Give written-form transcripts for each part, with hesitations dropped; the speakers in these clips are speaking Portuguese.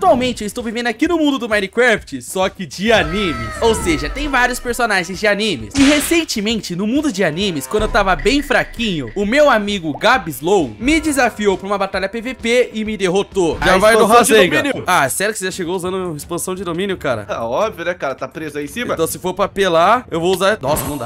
Atualmente eu estou vivendo aqui no mundo do Minecraft, só que de animes. Ou seja, tem vários personagens de animes. E recentemente, no mundo de animes, quando eu tava bem fraquinho, o meu amigo Gabslow me desafiou pra uma batalha PVP e me derrotou. Já vai no Rasengan. Ah, sério que você já chegou usando expansão de domínio, cara? Ah, óbvio, né, cara? Tá preso aí em cima? Então se for pra apelar, eu vou usar... Nossa, não dá.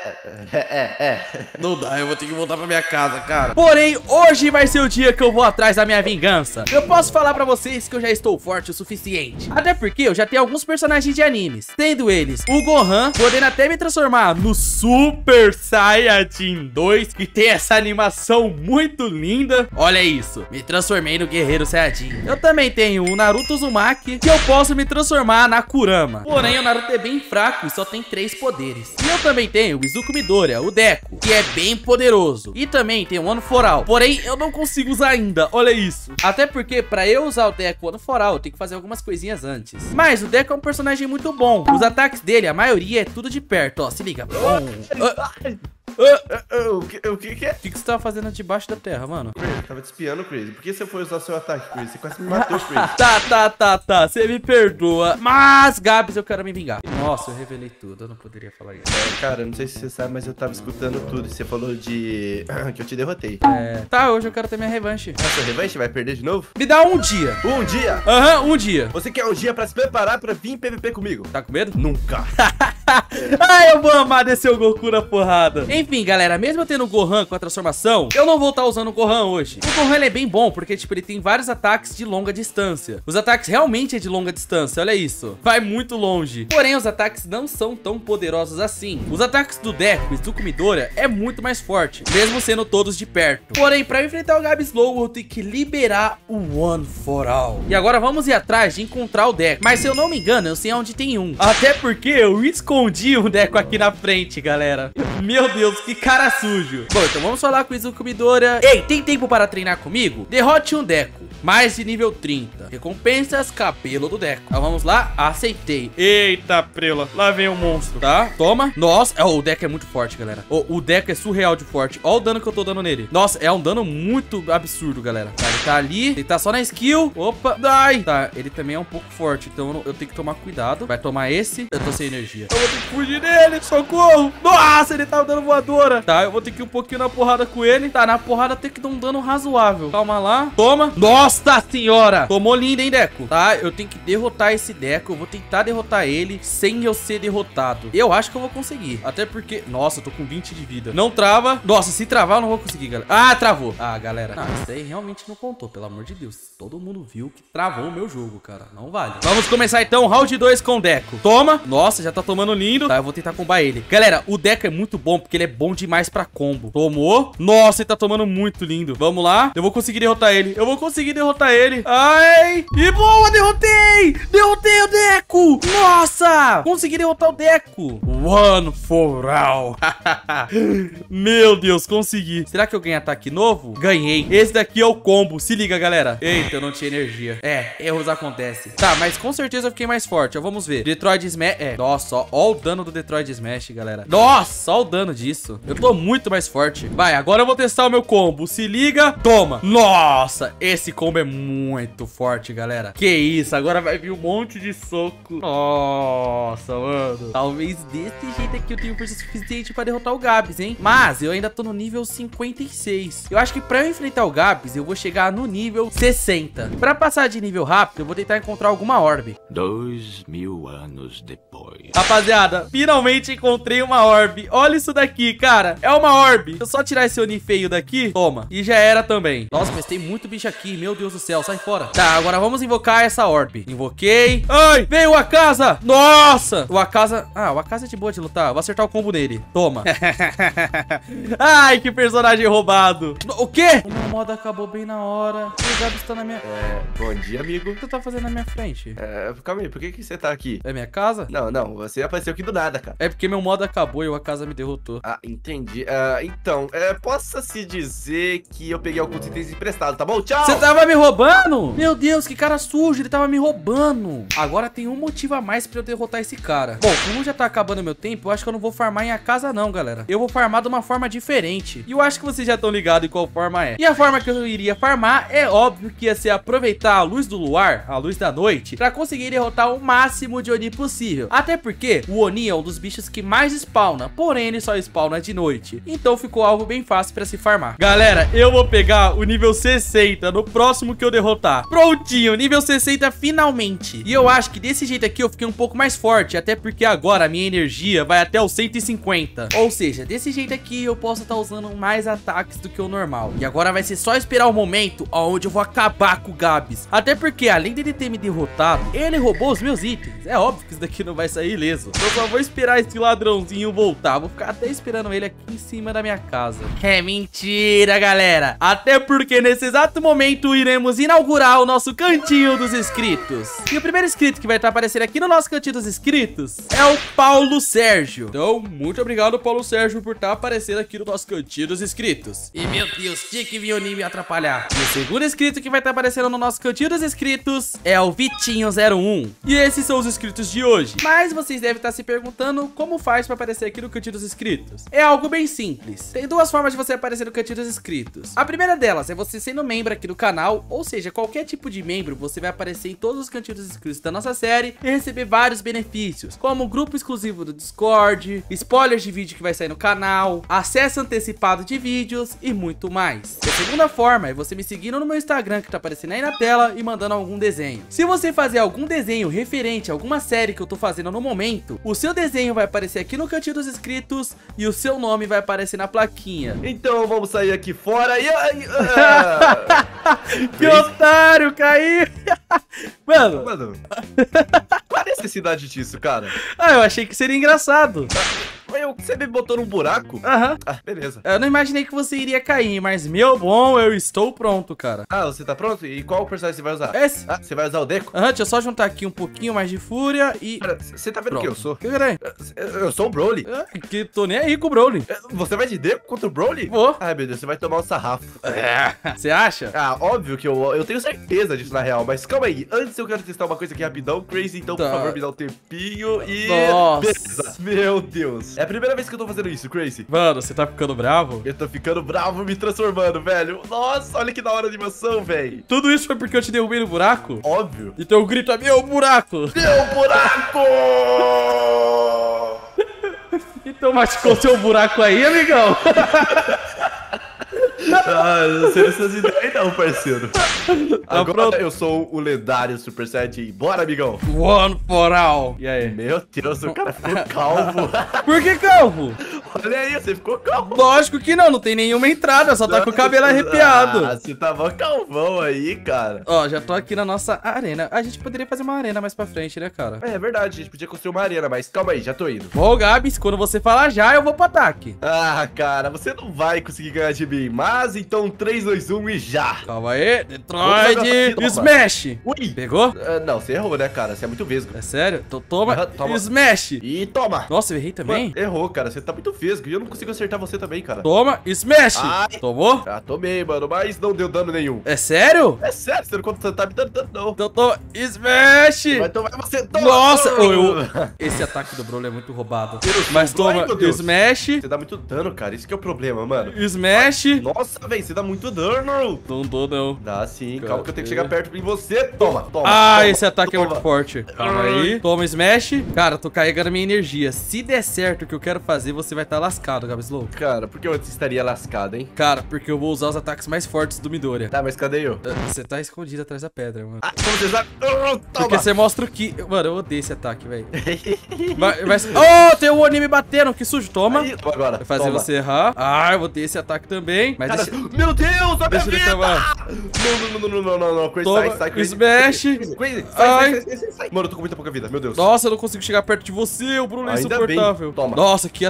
Não dá, eu vou ter que voltar pra minha casa, cara. Porém, hoje vai ser o dia que eu vou atrás da minha vingança. Eu posso falar pra vocês que eu já estou forte o suficiente. Até porque eu já tenho alguns personagens de animes, tendo eles o Gohan, podendo até me transformar no Super Saiyajin 2, que tem essa animação muito linda. Olha isso, me transformei no Guerreiro Saiyajin. Eu também tenho o Naruto Uzumaki, que eu posso me transformar na Kurama. Porém, o Naruto é bem fraco e só tem 3 poderes. E eu também tenho o Izuku Midoriya, o Deku, que é bem poderoso. E também tem o One For All. Porém, eu não consigo usar ainda, olha isso. Até porque pra eu usar o Deku One For All, eu tenho que fazer algumas coisinhas antes. Mas o Deku é um personagem muito bom. Os ataques dele, a maioria é tudo de perto, ó, se liga. O que é? O que você tava fazendo debaixo da terra, mano? Crazy, tava te espiando, Crazy. Por que você foi usar seu ataque, Crazy? Você quase me matou, Crazy. Tá. Você me perdoa. Mas, Gabs, eu quero me vingar. Nossa, eu revelei tudo. Eu não poderia falar isso. Cara, eu não sei se você sabe, mas eu tava escutando tudo. E você falou de... que eu te derrotei. Tá, hoje eu quero ter minha revanche. A sua revanche vai perder de novo? Me dá um dia. Um dia? Aham, um dia. Você quer um dia pra se preparar pra vir em PVP comigo? Tá com medo? Nunca. Ai, eu vou amar descer o Goku na porrada. Enfim, galera, mesmo eu tendo o Gohan com a transformação, eu não vou estar usando o Gohan hoje. O Gohan, ele é bem bom, porque, tipo, ele tem vários ataques de longa distância. Os ataques realmente é de longa distância, olha isso. Vai muito longe. Porém, os ataques não são tão poderosos assim. Os ataques do Deku e Izuku Midoriya é muito mais forte, mesmo sendo todos de perto. Porém, pra enfrentar o Gabslow, eu tenho que liberar o One For All. E agora vamos ir atrás de encontrar o Deku. Mas se eu não me engano, eu sei onde tem um. Até porque eu escondi o Deku aqui na frente, galera. Meu Deus, que cara sujo. Bom, então vamos falar com o Izuku Midoriya. Ei, tem tempo para treinar comigo? Derrote um Deku, mais de nível 30. Recompensas, cabelo do Deku. Então vamos lá, aceitei. Eita, prela, lá vem o monstro, tá? Toma. Nossa, o Deku é muito forte, galera. O Deku é surreal de forte. Olha o dano que eu tô dando nele. Nossa, é um dano muito absurdo, galera. Tá, ele tá ali, ele tá só na skill. Opa, ai. Tá, ele também é um pouco forte, então eu tenho que tomar cuidado. Vai tomar esse. Eu tô sem energia. Eu vou ter que fugir dele, socorro. Nossa, ele tá dando voadora. Tá, eu vou ter que ir um pouquinho na porrada com ele. Tá, na porrada tem que dar um dano razoável. Calma lá. Toma. Nossa senhora. Tomou linda, hein, Deku? Tá, eu tenho que derrotar esse Deku. Eu vou tentar derrotar ele sem eu ser derrotado. Eu acho que eu vou conseguir. Até porque... Nossa, eu tô com 20 de vida. Não trava. Nossa, se travar eu não vou conseguir, galera. Ah, travou. Ah, galera. Não, isso aí realmente não contou, pelo amor de Deus. Todo mundo viu que travou o meu jogo, cara. Não vale. Vamos começar então, round 2 com o Deku. Toma. Nossa, já tá tomando lindo. Tá, eu vou tentar combar ele. Galera, o Deku é muito bom porque ele é bom demais pra combo. Tomou. Nossa, ele tá tomando muito lindo. Vamos lá. Eu vou conseguir derrotar ele. Eu vou conseguir derrotar ele. Ai. E boa, derrotei. Derrotei o Deku. Nossa. Consegui derrotar o Deku. One For All. Meu Deus, consegui. Será que eu ganhei ataque novo? Ganhei. Esse daqui é o combo. Se liga, galera. Eita, eu não tinha energia. Erros acontecem. Tá, mas com certeza eu fiquei mais forte. Ó, vamos ver. Detroit Smash. Nossa, ó o dano do Detroit Smash, galera. Nossa, ó o dano disso. Eu tô muito mais forte. Vai, agora eu vou testar o meu combo. Se liga. Toma. Nossa, esse combo é muito forte, galera. Que isso, agora vai vir um monte de soco. Nossa, mano. Talvez desse jeito aqui eu tenho força suficiente pra derrotar o Gabs, hein? Mas eu ainda tô no nível 56. Eu acho que pra eu enfrentar o Gabs, eu vou chegar no nível 60. Pra passar de nível rápido, eu vou tentar encontrar alguma orbe. 2000 anos depois. Rapaziada, finalmente encontrei uma orbe. Olha isso daqui, cara. É uma orbe. Se eu só tirar esse Oni feio daqui, toma. E já era também. Nossa, mas tem muito bicho aqui. Meu Deus do céu, sai fora. Tá, agora vamos invocar essa orbe. Invoquei. Ai, veio o Akaza. Nossa. O Akaza... Ah, o Akaza é de boa de lutar. Eu vou acertar o combo nele. Toma. Ai, que personagem roubado. O quê? O meu modo acabou bem na hora. O Gabs tá na minha... Bom dia, amigo. O que você tá fazendo na minha frente? Calma aí, por que você tá aqui? É minha casa? Não, você apareceu aqui do nada, cara. É porque meu modo acabou e o Akaza me derrotou. Ah, entendi. Então, possa-se dizer que eu peguei alguns itens emprestados, tá bom? Tchau! Você tava me roubando? Meu Deus, que cara sujo, ele tava me roubando. Agora tem uma motivo a mais pra eu derrotar esse cara. Bom, como já tá acabando meu tempo, eu acho que eu não vou farmar em a casa não, galera. Eu vou farmar de uma forma diferente. E eu acho que vocês já estão ligados em qual forma é. E a forma que eu iria farmar é óbvio que ia ser aproveitar a luz do luar, a luz da noite, pra conseguir derrotar o máximo de Oni possível. Até porque o Oni é um dos bichos que mais spawna, porém ele só spawna de noite. Então ficou algo bem fácil pra se farmar. Galera, eu vou pegar o nível 60 no próximo que eu derrotar. Prontinho, nível 60 finalmente. E eu acho que desse jeito aqui eu fiquei um pouco mais forte, até porque agora a minha energia vai até os 150. Ou seja, desse jeito aqui eu posso estar usando mais ataques do que o normal. E agora vai ser só esperar o momento onde eu vou acabar com o Gabs. Até porque além dele ter me derrotado, ele roubou os meus itens. É óbvio que isso daqui não vai sair ileso. Eu só vou esperar esse ladrãozinho voltar. Vou ficar até esperando ele aqui em cima da minha casa. É mentira, galera. Até porque nesse exato momento iremos inaugurar o nosso cantinho dos inscritos. E o primeiro inscrito que vai estar aparecendo aqui no nosso cantinho dos inscritos é o Paulo Sérgio. Então, muito obrigado, Paulo Sérgio, por estar aparecendo aqui no nosso cantinho dos inscritos. E meu Deus, tinha que vir o Oni me atrapalhar. E o segundo inscrito que vai estar aparecendo no nosso cantinho dos inscritos é o Vitinho01. E esses são os inscritos de hoje. Mas vocês devem estar se perguntando como faz para aparecer aqui no cantinho dos inscritos. É algo bem simples. Tem duas formas de você aparecer no cantinho dos inscritos. A primeira delas é você sendo membro aqui do canal, ou seja, qualquer tipo de membro, você vai aparecer em todos os cantinhos dos inscritos da nossa série e receber vários benefícios, como grupo exclusivo do Discord, spoilers de vídeo que vai sair no canal, acesso antecipado de vídeos e muito mais. A segunda forma é você me seguindo no meu Instagram que tá aparecendo aí na tela e mandando algum desenho. Se você fazer algum desenho referente a alguma série que eu tô fazendo no momento, o seu desenho vai aparecer aqui no cantinho dos inscritos e o seu nome vai aparecer na plaquinha. Então vamos sair aqui fora e... Que otário, caí! Mano, qual a necessidade disso, cara? eu achei que seria engraçado. Você me botou num buraco? Aham. Ah, beleza. Eu não imaginei que você iria cair, mas meu bom, eu estou pronto, cara. Ah, você tá pronto? E qual personagem você vai usar? Esse. Ah, você vai usar o Deco? Aham, deixa eu só juntar aqui um pouquinho mais de fúria e... Cara, você tá vendo Pronto. quem eu sou? Que cara é? Eu sou o Broly. Que tô nem aí com o Broly. Você vai de Deco contra o Broly? Vou. Ai, meu Deus, você vai tomar um sarrafo. Você acha? Ah, óbvio que eu tenho certeza disso na real, mas calma aí. Antes eu quero testar uma coisa aqui rapidão. Crazy, então, por favor, me dá um tempinho e... Nossa. Beleza. Meu Deus. É a primeira vez que eu tô fazendo isso, Crazy. Mano, você tá ficando bravo? Eu tô ficando bravo me transformando, velho. Nossa, olha que da hora a animação, velho. Tudo isso foi porque eu te derrubei no buraco? Óbvio. Então o grito é meu buraco. Meu buraco! Então machucou seu buraco aí, amigão. Ah, não sei dessas ideias não, parceiro. Agora pronto. eu sou o lendário Super 7. Bora, amigão. One for all. E aí? Meu Deus, o cara ficou calvo. Por que calvo? Olha aí, você ficou calvo. Lógico que não tem nenhuma entrada, só tá com o cabelo arrepiado. Ah, você tava calvão aí, cara. Ó, já tô aqui na nossa arena. A gente poderia fazer uma arena mais pra frente, né, cara? É verdade, a gente podia construir uma arena, mas calma aí, já tô indo. Bom, Gabs, quando você falar já, eu vou pro ataque. Ah, cara, você não vai conseguir ganhar de mim, mas então 3, 2, 1 e já. Calma aí, Detroit, Smash. Ui. Pegou? Não, você errou, né, cara? Você é muito vesgo. É sério? Então toma, Toma. Smash. E toma. Nossa, eu errei também? Mano, errou, cara, você tá muito vesgo e eu não consigo acertar você também, cara. Toma, Smash. Ai. Tomou? Ah, tomei, mano, mas não deu dano nenhum. É sério? É sério, você não tá me dando dano, não. Então toma, Smash. Vai tomar você, toma. Nossa, esse ataque do Broly é muito roubado. Mas toma, Ai, meu Deus. Smash. Você dá muito dano, cara, isso que é o problema, mano. Smash. Nossa, velho, você dá muito dano. Não dou, não. Dá sim, Cadê? calma que eu tenho que chegar perto de você. Toma, toma. Ah, toma, esse ataque é toma. muito forte. Calma aí. Toma, Smash. Cara, tô carregando minha energia. Se der certo o que eu quero fazer, você vai estar lascado, Gabslow. Cara, por que eu estaria lascado, hein? Cara, porque eu vou usar os ataques mais fortes do Midoriya. Tá, mas cadê eu? Você tá escondido atrás da pedra, mano. Ah, como você sabe? Toma. Porque você mostra o que... Mano, eu odeio esse ataque, velho. Oh, tem o Oni me batendo. Que sujo. Toma. Aí, agora. Vai fazer toma. você errar. Ah, eu vou ter esse ataque também. Mas Cara, deixa... meu Deus, a minha Deixa ele vida! acabar. Não. Crazy, Toma, sai, Crazy. Smash. Crazy, Ai. sai. Mano, eu tô com muita pouca vida, meu Deus. Nossa, eu não consigo chegar perto de você. O Bruno é Ainda insuportável. bem. Toma. Nossa, que ataque suportável.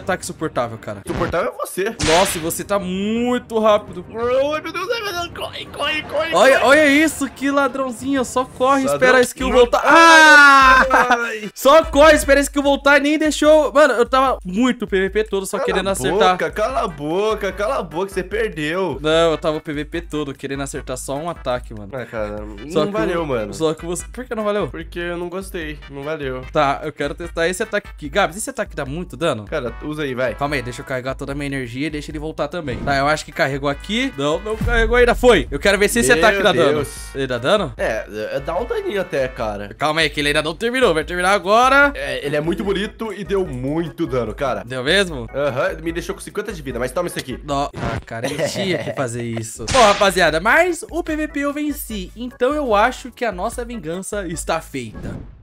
insuportável, cara. Insuportável é você. Nossa, e você tá muito rápido. Ai, meu Deus, corre, corre, corre. Olha isso, que ladrãozinho. Só corre, Ladrão. espera a skill Não. voltar. Ai. Só corre, espera a skill voltar e nem deixou. Mano, eu tava muito PVP todo só querendo acertar. Cala a boca, você perdeu. Não, eu tava o PVP todo querendo acertar só um ataque, mano. Cara, Só não que valeu, mano. Só que você... Por que não valeu? Porque eu não gostei, não valeu. Tá, eu quero testar esse ataque aqui. Gabs, esse ataque dá muito dano? Cara, usa aí, vai. Calma aí, deixa eu carregar toda a minha energia e deixa ele voltar também. Tá, eu acho que carregou aqui. Não, não carregou ainda. Foi. Eu quero ver se esse Meu ataque dá dano. Deus. Ele dá dano? Dá um daninho até, cara. Calma aí, que ele ainda não terminou. Vai terminar agora. Ele é muito bonito e deu muito dano, cara. Deu mesmo? Aham, me deixou com 50 de vida, mas toma isso aqui. Não. Ah, cara, ele tinha que fazer isso. Bom, rapaziada, mas o PVP eu venci. Então eu acho que a nossa vingança está feita.